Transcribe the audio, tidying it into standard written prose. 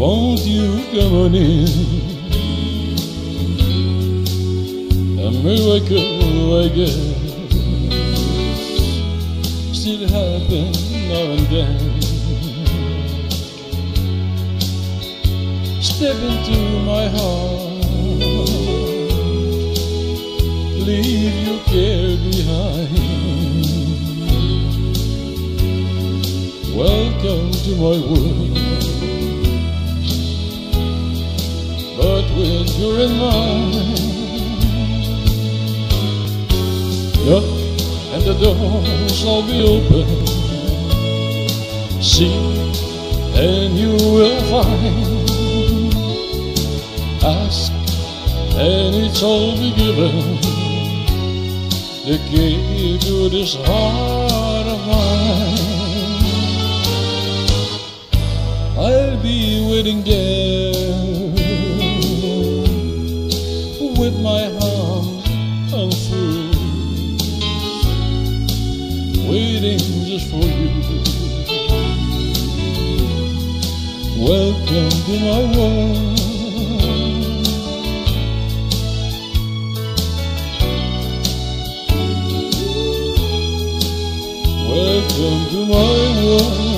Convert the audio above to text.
Won't you come on in? A miracle, I guess, still happen now and then. Step into my heart, leave your care behind. Welcome to my world, but when you're in mine, knock and the doors will be open. Seek and you will find. Ask and it's all be given. The key to this heart of mine. I'll be waiting there with my arms unfurled, waiting just for you. Welcome to my world. Welcome to my world.